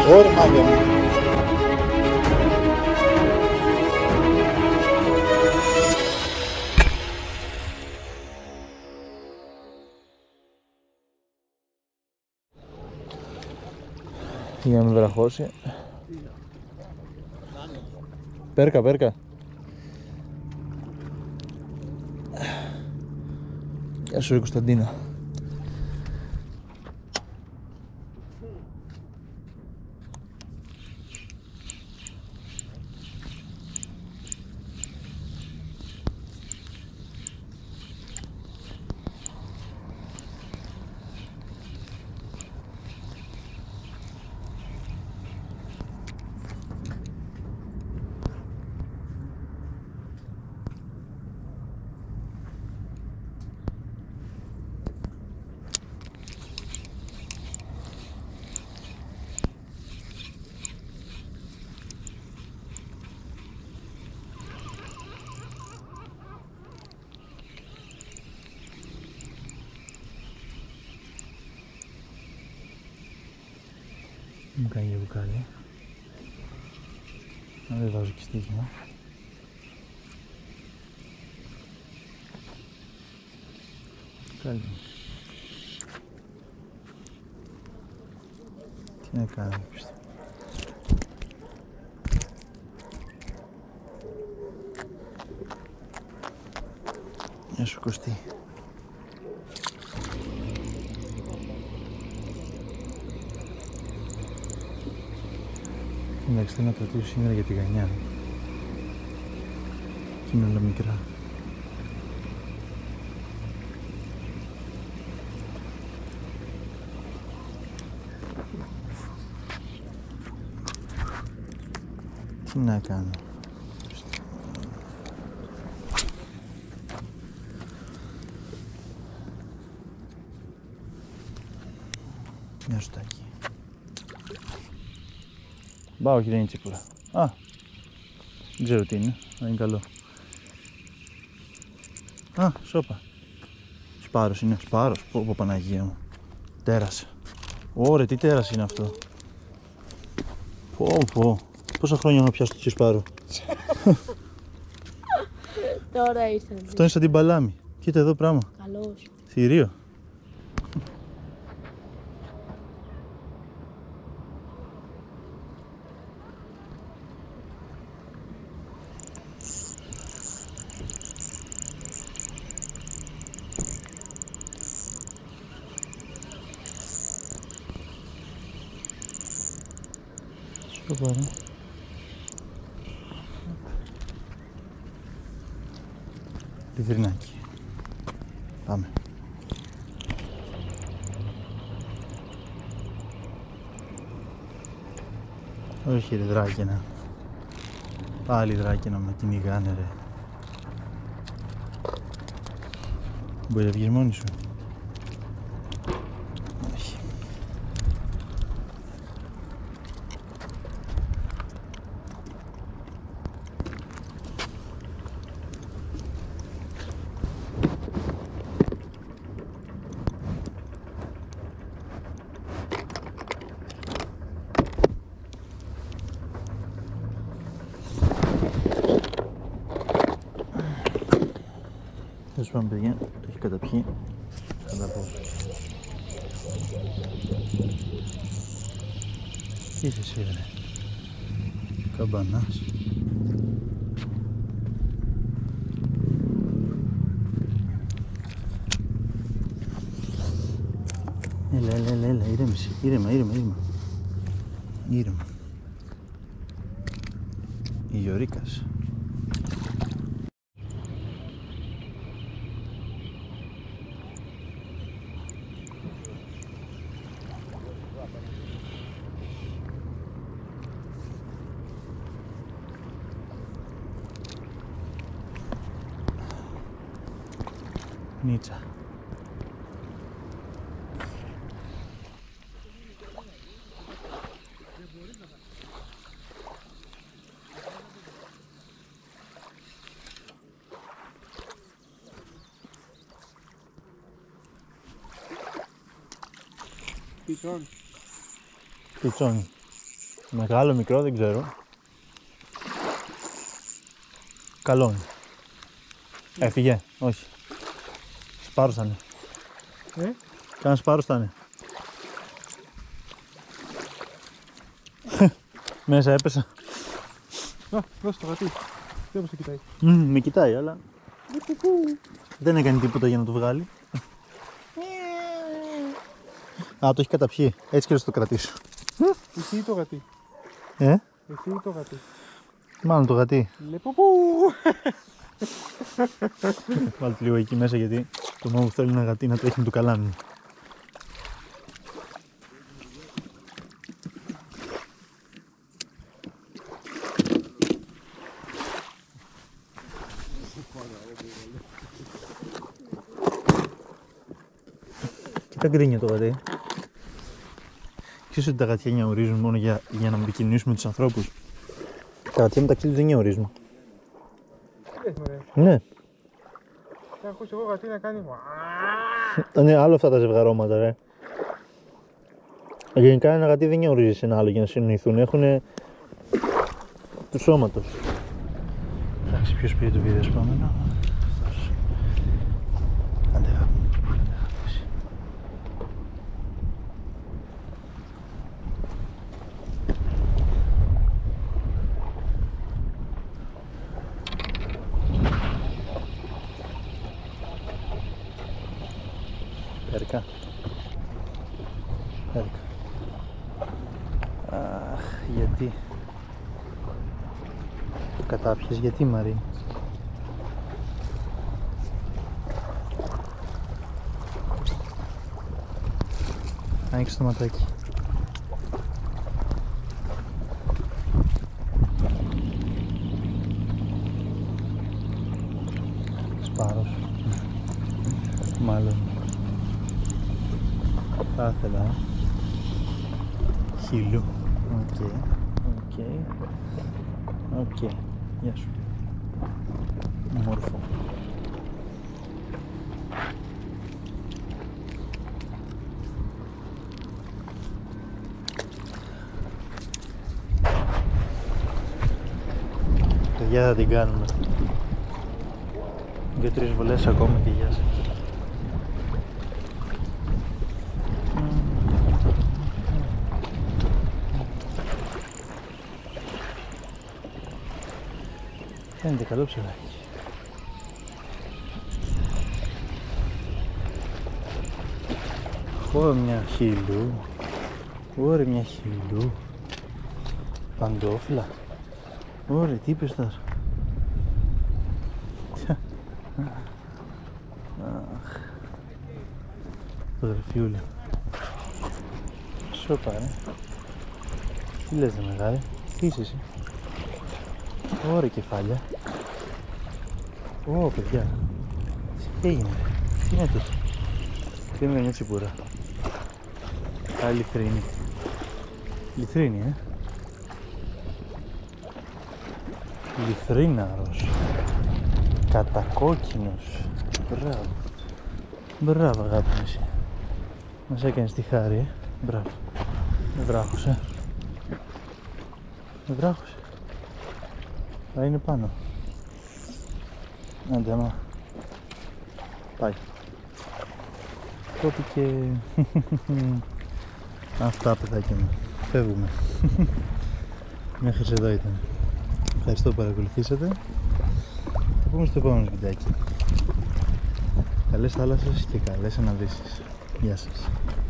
Ωραία μάγια μου. Για να μην βραχώσει. Πέρκα, πέρκα. Γεια σου, Κωνσταντίνα. Μου κάνει για μπουκάλι. Να δεν βάζω και στοίχημα. Καλή. Τι να κάνω, πιστεύω. Γεια σου, Κωστή. Εντάξει, θέλω να κρατήσω σήμερα για τη γανιά. Και είναι όλα μικρά. Τι να κάνω. Μια σουτάκι. Μπα, όχι, δεν είναι τσίπουρα. Α, δεν ξέρω τι είναι, αλλά είναι καλό. Α, σώπα. Σπάρος είναι, σπάρος. Πω, Παναγία μου. Τέρας. Ωρε, τι τέρας είναι αυτό. Πω. Πόσα χρόνια να πιάσω τέτοιο σπάρο. Τώρα ήρθε. Αυτό είναι σαν την παλάμη. Κοίτα εδώ πράγμα. Καλός. Θηρίο. Το πάρω. Λιβρινάκι. Πάμε. Όχι ρε δράκαινα. Πάλι δράκαινα με κυνηγάνε ρε. Μπορεί να βγεις μόνη σου. Όχι. Τέλος πάντων παιδιά, το έχει καταπιεί. Θα τα πω. Τι είσαι εσύ ρε. Καμπανάς. Έλα, ήρεμησε. Ήρεμα. Η Γιωρίκας. Νίτσα. Πιτσόν. Πιτσόνι. Μεγάλο, μικρό, δεν ξέρω. Καλό είναι. Έφυγε, όχι. Σπάρος θα είναι. Κάνα σπάρος θα είναι. Μέσα έπεσα. Α, δώσε το γατί. Δεν όπως το κοιτάει. Με κοιτάει, αλλά δεν έκανε τίποτα για να το βγάλει. Α, το έχει καταπιεί. Έτσι και θα το κρατήσω. Εσύ ή το γατί. Εσύ ή το γατί. Μάλλον το γατί. Λεποπού. Βάλτε λίγο εκεί μέσα γιατί το μόνο που θέλει ένα γατί να τρέχει με το καλάμι μου. Και τα γκρίνια το γατί. Ξέρεις ότι τα γατιά νιαουρίζουν μόνο για να μην επικοινωνήσουμε με τους ανθρώπους. Τα γατιά μεταξύ τους δεν νιαουρίζουν. Τι λες μωρέ. Ναι. Θα ακούσω εγώ γατί να κάνει. Ναι, άλλο αυτά τα ζευγαρώματα, ρε. Γενικά ένα γατί δεν νιαουρίζει σε ένα άλλο για να συνοηθούν. Έχουνε του σώματος. Εντάξει, ποιος πήγε το βίντεο επόμενο. Αυτός. Άντε γάμο. Πέρκα. Πέρκα. Αχ, γιατί. Το κατάπιες, γιατί Μαρή. Άνοιξε το ματάκι. Σπάρος. Μάλλον. Θα ήθελα. Χίλου. Οκ. Γεια σου. Μόρφο. Παιδιά, θα την κάνουμε. 2-3 βολές ακόμα και γεια σας. Φαίνεται καλό ψηλάκι. Ω, μια χίλου. Ωρε, μια χίλου. Παντόφλα. Ωρε, τι είπες τώρα. Αχ. Φωτογραφιούλα. Σοπα, ρε. Τι λες, ρε μεγάλη. Τι είσαι εσύ. Ωραία κεφάλια. Ω, παιδιά. Τι έγινε, τι είναι αυτό. Τι είναι μια τσιμπούρα. Α, λιθρίνη. Λιθρίνη, Λιθρίναρος. Κατακόκκινος. Μπράβο. Μπράβο, αγάπη μου εσύ. Μας έκανες τη χάρη, Μπράβο. Με βράχωσε. Με βράχωσε. Θα είναι πάνω. Άντε, άμα. Πάει. Κόπηκε. Αυτά, παιδάκια μου. Φεύγουμε. Μέχρι εδώ ήταν. Ευχαριστώ που παρακολουθήσατε. Θα πούμε στο επόμενο βιντεάκι. Καλές θάλασσες και καλές αναδύσεις. Γεια σας.